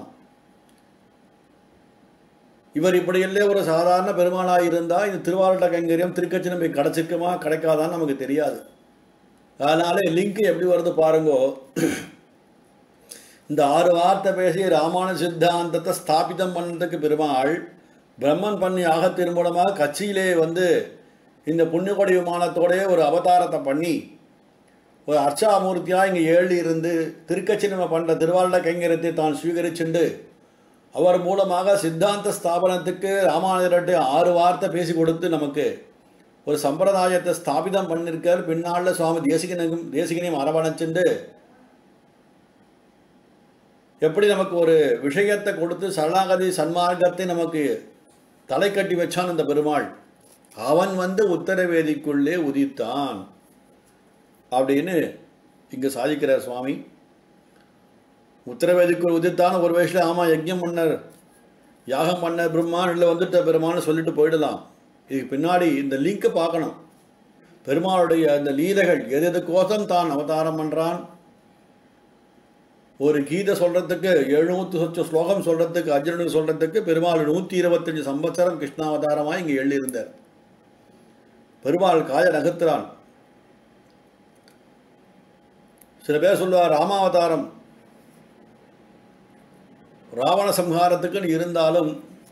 இவர் இப்படியில்லே ஒரு சாதாரண பெருமாளாக இருந்தால் இந்த திருவாரட்ட கைங்கரியம் திருக்கச்சி நம்பி கிடைச்சிருக்குமா கிடைக்காதான்னு நமக்கு தெரியாது. அதனாலே லிங்க் எப்படி வருது பாருங்கோ. இந்த 6 வார்த்தை பேசி ராமானுஜ சித்தாந்தத்தை ஸ்தாபிதம் பண்ணதுக்கு பெருமாள் பிரம்மன் பண்ணி யாகத்தின் மூலமாக கட்சியிலே இந்த புண்ணியகொடி விமானத்தோடைய ஒரு அவதாரத்தை பண்ணி ஒரு அர்ச்சாமூர்த்தியாக இங்கே ஏழு இருந்து திருக்கச்சி நம்ம பண்ணுற திருவாரட்ட கைங்கரியத்தை தான் ஸ்வீகரிச்சுண்டு அவர் மூலமாக சித்தாந்த ஸ்தாபனத்துக்கு ராமானுஜர்கிட்ட 6 வார்த்தை பேசி கொடுத்து நமக்கு ஒரு சம்பிரதாயத்தை ஸ்தாபிதம் பண்ணியிருக்கார். பின்னாளில் சுவாமி தேசிகனையும் அரவணைச்சுண்டு எப்படி நமக்கு ஒரு விஷயத்தை கொடுத்து சரணாகதி சன்மார்க்கத்தை நமக்கு தலை கட்டி வச்சான் இந்த பெருமாள். அவன் உத்தரவேதிக்குள்ளே உதித்தான் அப்படின்னு இங்கே சாதிக்கிறார் சுவாமி. உத்தரவேதிக்குள் உதித்தான் ஒரு வயசில், ஆமாம் யஜ்யம் பண்ணர் யாகம் பண்ண பிரம்மான் இல்லை வந்துட்ட பெருமான்னு சொல்லிட்டு போயிடலாம். இதுக்கு பின்னாடி இந்த லிங்கை பார்க்கணும். பெருமாளுடைய அந்த லீலைகள் எதுக்கோசம் தான் அவதாரம் பண்ணுறான். ஒரு கீதை சொல்கிறதுக்கு 700 ஸ்லோகம் சொல்கிறதுக்கு அர்ஜுனனுக்கு சொல்கிறதுக்கு பெருமாள் 125 சம்பத்சரம் கிருஷ்ணாவதாரமாக இங்கே எழுதியிருந்தார். பெருமாள் காய நகர்த்துறான். சில பேர் சொல்லுவார் ராமாவதாரம் ராவண சம்ஹாரத்துக்குன்னு இருந்தாலும்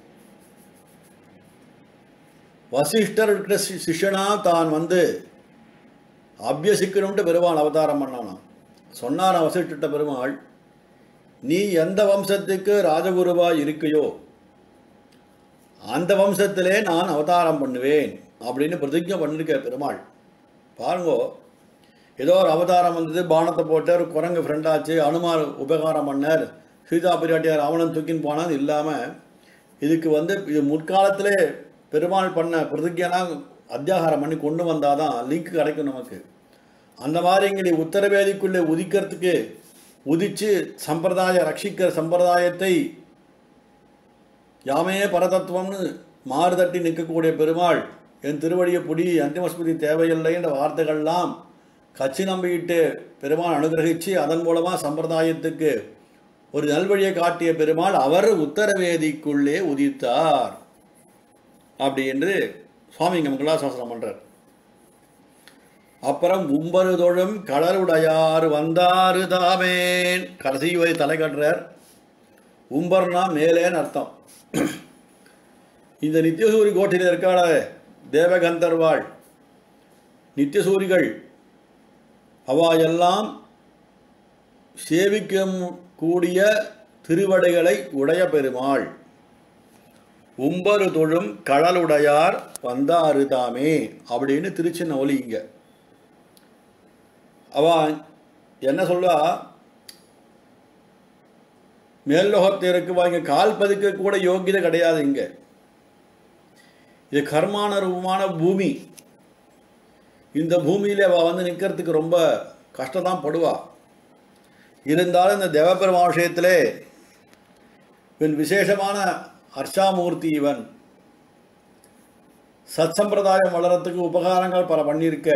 வசிஷ்டர்கிட்ட சிஷ்யனா தான் அபியசிக்கணும்ட்டு பெருமாள் அவதாரம் பண்ணானாம். சொன்னார் வசிஷ்ட பெருமாள், நீ எந்த வம்சத்துக்கு ராஜகுருவா இருக்கையோ அந்த வம்சத்திலே நான் அவதாரம் பண்ணுவேன் அப்படின்னு பிரதிஜை பண்ணிருக்க பெருமாள். பாருங்கோ, ஏதோ ஒரு அவதாரம் பானத்தை போட்டார், குரங்கு ஃப்ரெண்டாச்சு, அனுமார் உபகாரம் பண்ணார், சீதா பிராட்டியார் ராவணன் தூக்கின்னு போனான்னு இல்லாமல் இதுக்கு இது முற்காலத்திலே பெருமாள் பண்ண பிரதிஜைலாம் அத்தியாகாரம் பண்ணி கொண்டு வந்தாதான் லிங்க் கிடைக்கும் நமக்கு. அந்த மாதிரி இங்கே உத்தரவேதிக்குள்ளே உதிக்கிறதுக்கு உதிச்சு சம்பிரதாய ரட்சிக்கிற சம்பிரதாயத்தை யாமே பரதத்துவம்னு மாறுதட்டி நிற்கக்கூடிய பெருமாள் என் திருவடியை புடி அந்திமஸ்மிருதி தேவையில்லை என்ற வார்த்தைகள்லாம் கட்சி நம்பிக்கிட்டு பெருமாள் அனுகிரகித்து அதன் மூலமாக சம்பிரதாயத்துக்கு ஒரு நல்வழியை காட்டிய பெருமாள் அவர் உத்தரவேதிக்குள்ளே உதித்தார் அப்படி என்று சுவாமி இங்கே மங்களாசாசனம் பண்றார். அப்புறம் உம்பருதொழும் கடலுடையார் வந்தாரு தாமேன் கடைசி வரை தலை கட்டுறார். உம்பர்னா மேலேன்னு அர்த்தம். இந்த நித்தியசூரி கோட்டில் இருக்காள தேவகந்தர்வாள் நித்தியசூரிகள் அவா எல்லாம் சேவிக்கும் கூடிய திருவடைகளை உடைய பெருமாள் உம்பரு தொழும் கடலுடையார் வந்தாரு தாமே அப்படின்னு திருச்சின்ன ஒலி. இங்க அவ என்ன சொல்வா, மேல்லோகத்திற்கு வாங்க கால் பதிக்க கூட யோகியதை கிடையாது. இங்க இது கர்மான ரூபமான பூமி. இந்த பூமியில அவ வந்து நிற்கிறதுக்கு ரொம்ப கஷ்டம்தான் படுவா. இருந்தாலும் இந்த தேவபெருமான் விஷயத்திலே இவன் விசேஷமான அர்ச்சாமூர்த்தி. இவன் சத் சம்பிரதாயம் வளரத்துக்கு உபகாரங்கள் பல பண்ணியிருக்க.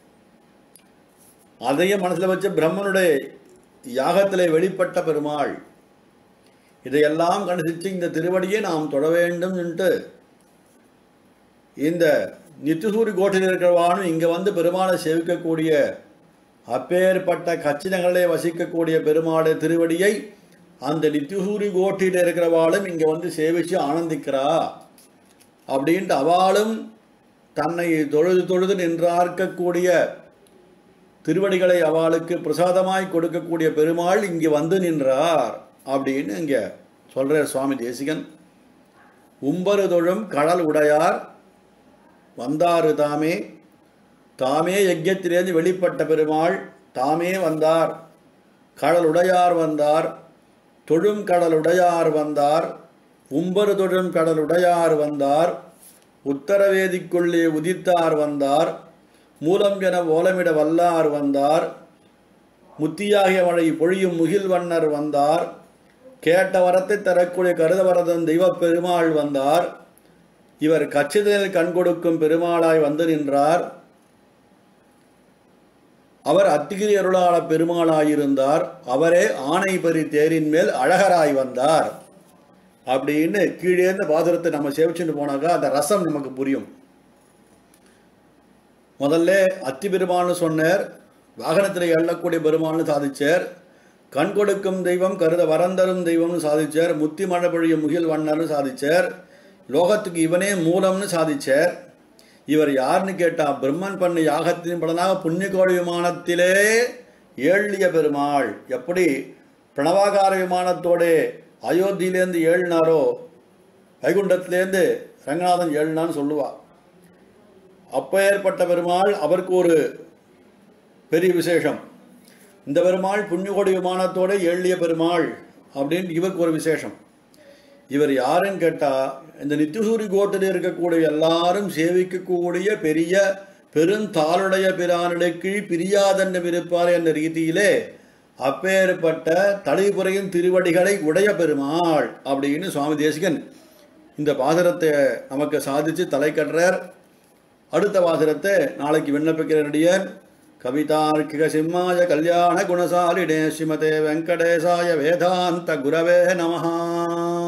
அதையும் மனசில் வச்சு பிரம்மனுடைய யாகத்திலே வெளிப்பட்ட பெருமாள். இதையெல்லாம் கண்டுசிச்சு இந்த திருவடியை நாம் தொட வேண்டும் என்று இந்த நித்தியசூரி கோட்டில் இருக்கிறவானும் இங்கே வந்து பெருமாளை சேவிக்கக்கூடிய அப்பேற்பட்ட கச்சினங்களே வசிக்கக்கூடிய பெருமாளை திருவடியை அந்த நித்தியசூரி கோட்டில் இருக்கிறவாளும் இங்கே வந்து சேவிச்சு ஆனந்திக்கிறா அப்படின்ட்டு அவளும் தன்னை தொழுது தொழுது நின்றார்க்கக்கூடிய திருவடிகளை அவளுக்கு பிரசாதமாய் கொடுக்கக்கூடிய பெருமாள் இங்கே வந்து நின்றார் அப்படின்னு இங்கே சொல்கிறார் சுவாமி தேசிகன். உம்பரு தொழும் கடல் உடையார் வந்தாரு தாமே. தாமே யஜ்யத்திலேருந்து வெளிப்பட்ட பெருமாள் தாமே வந்தார். கடலுடையார் வந்தார். தொழும் கடலுடையார் வந்தார். உம்பரு தொழும் கடலுடையார் வந்தார். உத்தரவேதிக்குள்ளே உதித்தார் வந்தார். மூலம் என ஓலமிட வல்லார் வந்தார். முத்தியாகிய மழை பொழியும் முகில் வண்ணர் வந்தார். கேட்ட வரத்தை தரக்கூடிய கருதவரதன் தெய்வப் பெருமாள் வந்தார். இவர் கச்சிதனில் கண் கொடுக்கும் பெருமாளாய் வந்து நின்றார். அவர் அத்திகிரி அருளாள பெருமாளாயிருந்தார். அவரே ஆணை பரி தேரின் மேல் அழகராய் வந்தார் அப்படின்னு கீழேந்து பாசுரத்தை நம்ம சேவிச்சுட்டு போனாக்கா அந்த ரசம் நமக்கு புரியும். முதல்ல அத்தி பெருமாள்னு சொன்னார். வாகனத்தில் எழக்கூடிய பெருமாள்னு சாதிச்சார். கண் கொடுக்கும் தெய்வம் கருத வரந்தரும் தெய்வம்னு சாதிச்சார். முத்தி மழை பொழியும் முகில் வண்ணர்னு சாதிச்சார். லோகத்துக்கு இவனே மூலம்னு சாதிச்சார். இவர் யாருன்னு கேட்டா பிரம்மன் பண்ண யாகத்தின் பலனாக புண்ணியகோடி விமானத்திலே ஏழிய பெருமாள். எப்படி பிரணவாகார விமானத்தோட அயோத்தியிலேருந்து ஏழினாரோ வைகுண்டத்திலேருந்து ரங்கநாதன் ஏழினான்னு சொல்லுவா. அப்போ ஏற்பட்ட பெருமாள் அவருக்கு ஒரு பெரிய விசேஷம். இந்த பெருமாள் புண்ணியகோடி விமானத்தோட ஏழிய பெருமாள் அப்படின்னு இவருக்கு ஒரு விசேஷம். இவர் யாருன்னு கேட்டால் இந்த நித்தியசூரி கோட்டில் இருக்கக்கூடிய எல்லாரும் சேவிக்கக்கூடிய பெரிய பெருந்தாளுடைய பிரானுடைக்கு பிரியாதன்னம் இருப்பார் என்ற ரீதியிலே அப்பேற்பட்ட தலைப்புறையின் திருவடிகளை உடைய பெருமாள் அப்படின்னு சுவாமி தேசிகன் இந்த பாசுரத்தை நமக்கு சாதித்து தலை கட்டுறார். அடுத்த பாசுரத்தை நாளைக்கு விண்ணப்பிக்கிறனுடைய கவிதார்க்கிக சிம்மாய கல்யாண குணசாலினே ஸ்ரீமதே வெங்கடேசாய வேதாந்த குரவே நமஹா.